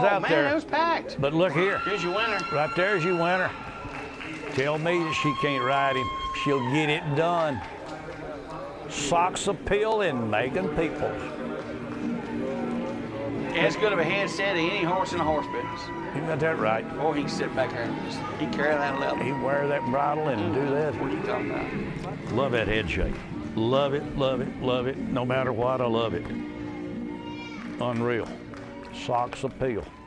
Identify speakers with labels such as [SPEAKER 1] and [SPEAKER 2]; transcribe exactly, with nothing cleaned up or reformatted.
[SPEAKER 1] Oh,
[SPEAKER 2] out
[SPEAKER 1] man,
[SPEAKER 2] there.
[SPEAKER 1] it was packed.
[SPEAKER 2] But look here.
[SPEAKER 1] Here's your winner.
[SPEAKER 2] Right there's your winner. Tell me that she can't ride him. She'll get it done. Socks appeal in Megan Peoples.
[SPEAKER 1] As good of a headset as any horse in the horse business.
[SPEAKER 2] You got that right.
[SPEAKER 1] Or he can sit back there and just, he can carry that level.
[SPEAKER 2] He wear that bridle and
[SPEAKER 1] mm.
[SPEAKER 2] do that.
[SPEAKER 1] What are you talking about?
[SPEAKER 2] Love that head shape. Love it, love it, love it. No matter what, I love it. Unreal. Socks appeal.